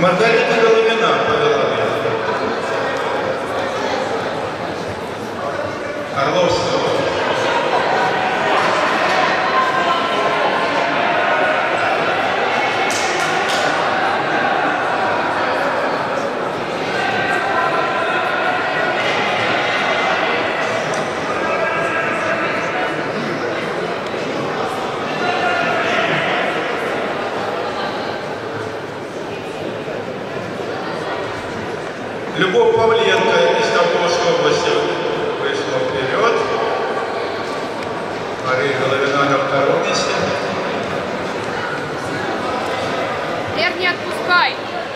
Маргарита Головина повела меня. Орловская. Любовь Павленко из Тамбовской области вышла вперед. Мария Головина на втором месте. Лер, не отпускай!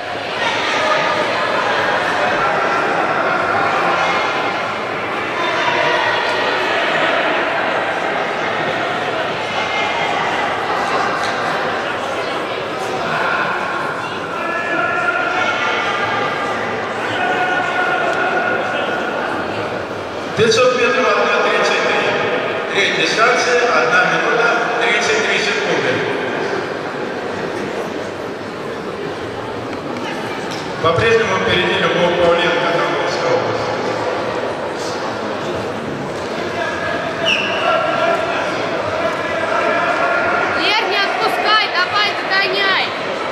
Пятьсот метров 1:33. Третья станция 1 минута 33 секунды. По-прежнему впереди Любовь Павленко, Тамбовская область. Лер, не отпускай, давай догоняй!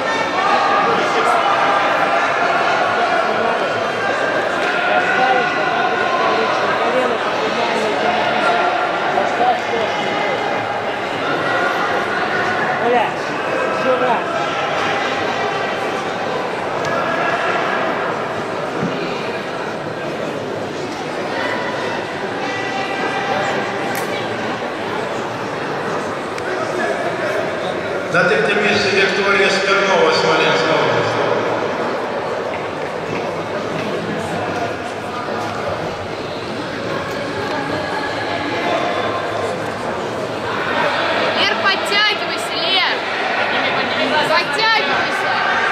На третьем месте Виктория Смирнова, Смоленская область. Лер, подтягивайся, Лер! Подтягивайся!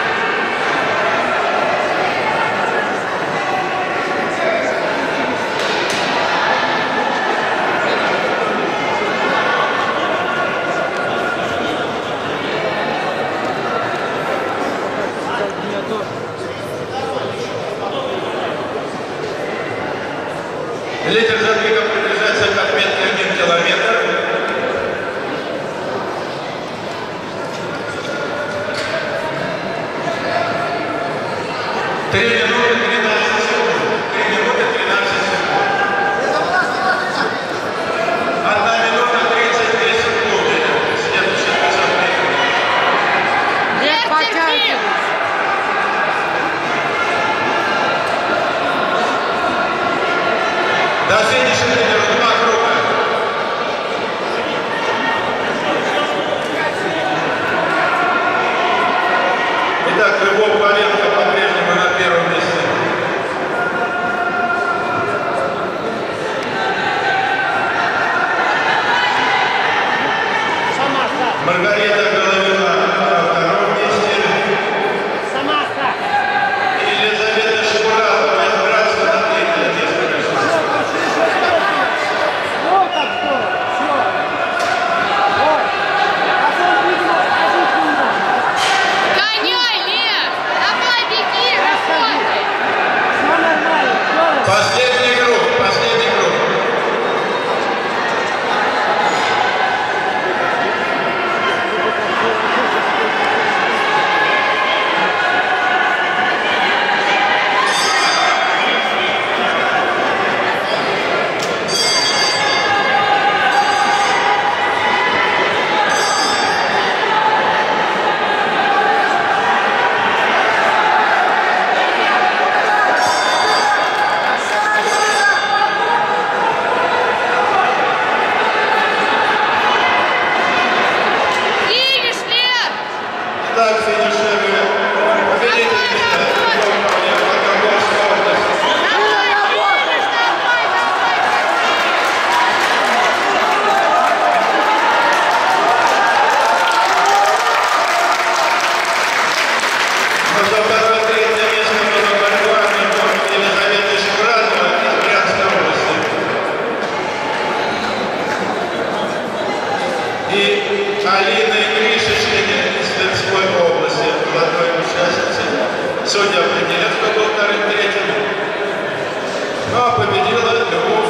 Лидер забега приближается к отметке 1 километр. Три минуты 13 секунд. 3 минуты 13 секунд. 1 минута 32 секунды. Следующий 500 метров. Лер, терпи! До финиша лидеру 2 круга. Итак, Любовь Павленко по-прежнему на первом месте. Маргарита Головина на втором месте. Елизавета Шкуратова из Братска на третьем месте. Гоняй, Лер! Давай, беги, работай! Последний круг, последний круг. судьи определят, кто был вторым, третьим. Ну, а победила Любовь